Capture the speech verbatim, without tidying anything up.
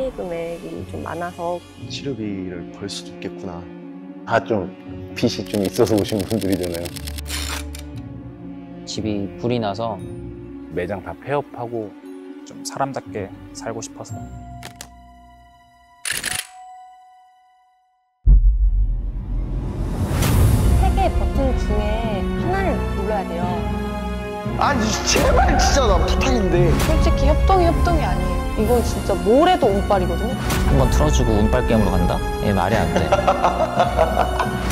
피해 금액이 좀 많아서 치료비를 벌 수도 있겠구나. 다 좀 빚이 좀 있어서 오신 분들이잖아요. 집이 불이 나서 매장 다 폐업하고 좀 사람답게 살고 싶어서. 세 개의 버튼 중에 하나를 눌러야 돼요. 아니 제발 진짜 나 파탄인데. 솔직히 협동이 협동이 아니에요. 이건 진짜 뭘 해도 운빨이거든요. 한번 틀어주고 운빨 게임으로 간다? 얘 말이 안 돼.